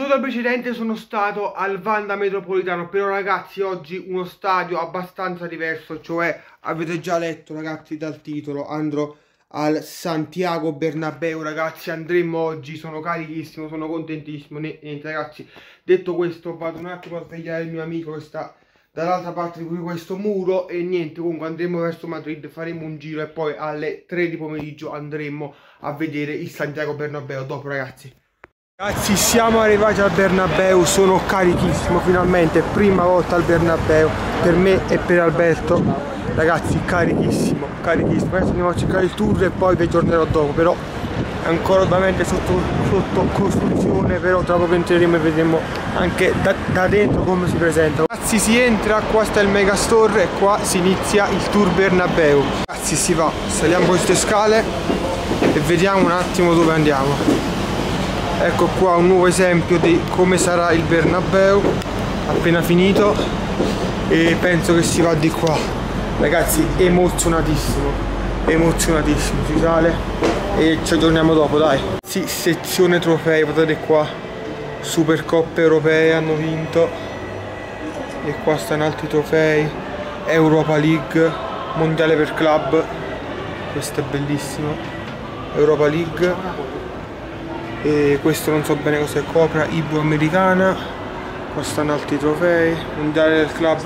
episodio precedente sono stato al Wanda Metropolitano, però ragazzi oggi uno stadio abbastanza diverso, cioè avete già letto ragazzi dal titolo, andrò al Santiago Bernabéu. Ragazzi, andremo oggi, sono carichissimo, sono contentissimo. Niente ragazzi, detto questo vado un attimo a svegliare il mio amico che sta dall'altra parte di questo muro e niente, comunque andremo verso Madrid, faremo un giro e poi alle 3 di pomeriggio andremo a vedere il Santiago Bernabéu. Dopo ragazzi. Ragazzi, siamo arrivati al Bernabéu, sono carichissimo finalmente, prima volta al Bernabéu per me e per Alberto. Ragazzi, carichissimo, carichissimo. Adesso andiamo a cercare il tour e poi vi aggiornerò dopo, però è ancora ovviamente sotto costruzione, però tra poco entreremo e vedremo anche da dentro come si presenta. Ragazzi, si entra, qua sta il Megastore e qua si inizia il tour Bernabéu. Ragazzi, si va, saliamo queste scale e vediamo un attimo dove andiamo. Ecco qua un nuovo esempio di come sarà il Bernabéu appena finito e penso che si va di qua. Ragazzi, emozionatissimo, emozionatissimo, si sale e ci aggiorniamo dopo, dai. Sì, sezione trofei, guardate qua, Supercoppe europee hanno vinto e qua stanno altri trofei, Europa League, mondiale per club, questo è bellissimo, Europa League. E questo non so bene cosa copra, Ibu americana, qua stanno altri trofei, mondiale del club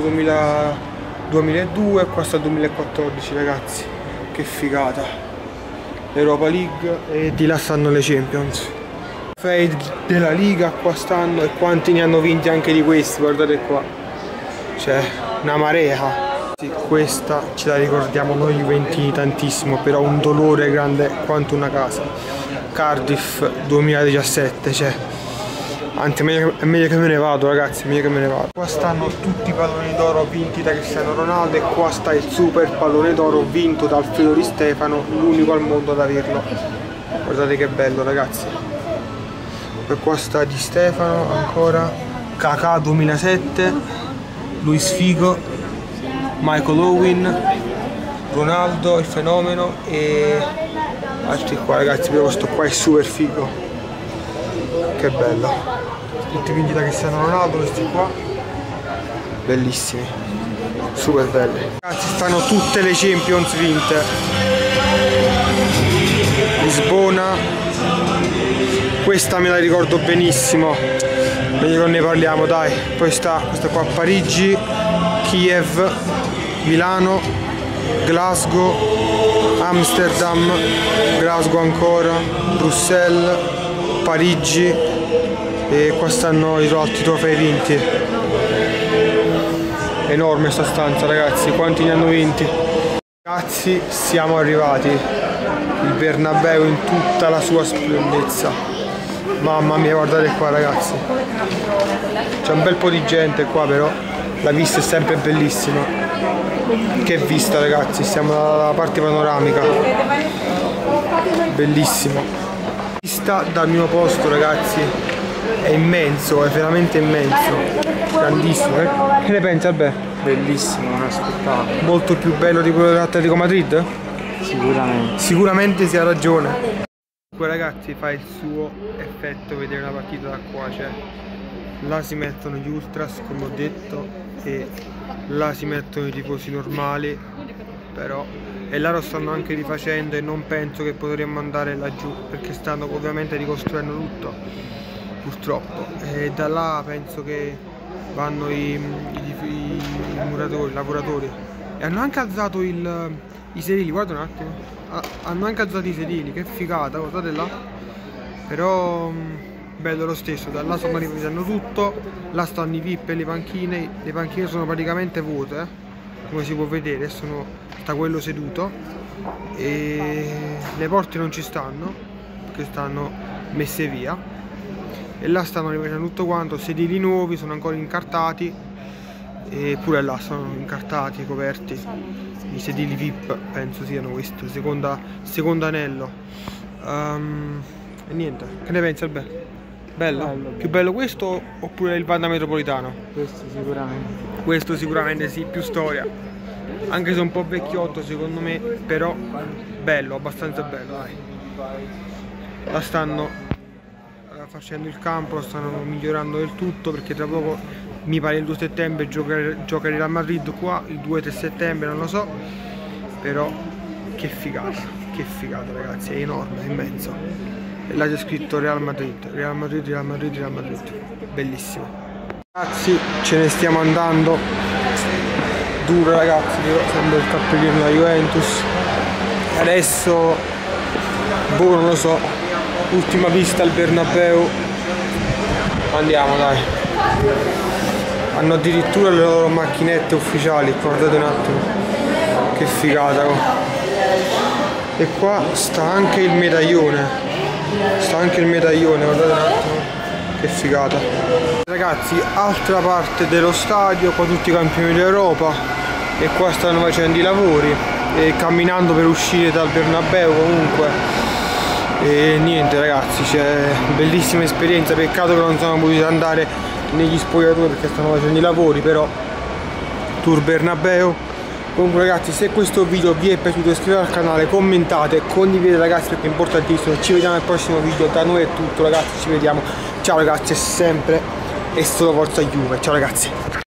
2002, qua sta il 2014 ragazzi, che figata, Europa League e di là stanno le Champions, trofei della Liga qua stanno e quanti ne hanno vinti anche di questi, guardate qua, c'è una marea. Sì, questa ce la ricordiamo noi juventini tantissimo, però un dolore grande quanto una casa. Cardiff 2017, cioè anzi è meglio che me ne vado ragazzi, meglio che me ne vado. Qua stanno tutti i palloni d'oro vinti da Cristiano Ronaldo e qua sta il super pallone d'oro vinto da Alfredo Di Stefano, l'unico al mondo ad averlo. Guardate che bello ragazzi. E qua sta Di Stefano ancora, Kaká 2007, Luis Figo, Michael Owen, Ronaldo il fenomeno e altri qua ragazzi, però questo qua è super figo, che bello, tutti vinti da Cristiano Ronaldo questi qua, bellissimi, super belli. Ragazzi, stanno tutte le Champions vinte, Lisbona, questa me la ricordo benissimo, meglio che ne parliamo dai. Poi sta questa qua, Parigi, Kiev, Milano, Glasgow, Amsterdam, Glasgow ancora, Bruxelles, Parigi e qua stanno i altri trofei vinti. Enorme sta stanza ragazzi, quanti ne hanno vinti? Ragazzi, siamo arrivati, il Bernabéu in tutta la sua splendezza. Mamma mia, guardate qua ragazzi, c'è un bel po' di gente qua, però la vista è sempre bellissima. Che vista ragazzi, siamo dalla parte panoramica, bellissimo. Vista dal mio posto ragazzi è immenso, è veramente immenso, grandissimo. Che ne pensi Alberto? Bellissimo, uno spettacolo. Molto più bello di quello dell'Atletico Madrid? Sicuramente. Sicuramente si ha ragione. Ragazzi, fa il suo effetto vedere una partita da qua, cioè là si mettono gli ultras come ho detto e là si mettono i tifosi normali, però e là lo stanno anche rifacendo e non penso che potremmo andare laggiù perché stanno ovviamente ricostruendo tutto purtroppo, e da là penso che vanno i muratori, i lavoratori, e hanno anche alzato i sedili, guarda un attimo, hanno anche alzato i sedili, che figata, guardate là, però bello lo stesso. Da là stanno riprendendo tutto, là stanno i VIP e le panchine sono praticamente vuote, come si può vedere, sta quello seduto e le porte non ci stanno perché stanno messe via, e là stanno riprendendo tutto quanto, sedili nuovi sono ancora incartati e pure là sono incartati, coperti, i sedili VIP penso siano questo, secondo anello. E niente, che ne pensi Alberto? Bello? Più bello questo oppure il Wanda Metropolitano? Questo sicuramente. Questo sicuramente sì, più storia. Anche se è un po' vecchiotto secondo me, però bello, abbastanza bello, dai. Là stanno facendo il campo, lo stanno migliorando del tutto, perché tra poco mi pare il 2 settembre gioca il Real Madrid qua, il 2-3 settembre non lo so, però che figata ragazzi, è enorme, è immenso. E là c'è scritto Real Madrid, Real Madrid, Real Madrid, Real Madrid, bellissimo. Ragazzi, ce ne stiamo andando, duro ragazzi, sempre il cappellino della Juventus. Adesso, boh, non lo so, ultima vista al Bernabeu, andiamo dai. Hanno addirittura le loro macchinette ufficiali, guardate un attimo, che figata. E qua sta anche il medaglione, guardate un attimo, che figata. Ragazzi, altra parte dello stadio, qua tutti i campioni d'Europa, e qua stanno facendo i lavori, e camminando per uscire dal Bernabeu comunque. E niente ragazzi, c'è bellissima esperienza, peccato che non sono potuti andare negli spogliatoi perché stanno facendo i lavori, però tour Bernabeu. Comunque ragazzi, se questo video vi è piaciuto iscrivetevi al canale, commentate, condividete ragazzi perché è importantissimo. Ci vediamo al prossimo video, da noi è tutto ragazzi, ci vediamo, ciao ragazzi, è sempre e solo forza Juve, ciao ragazzi.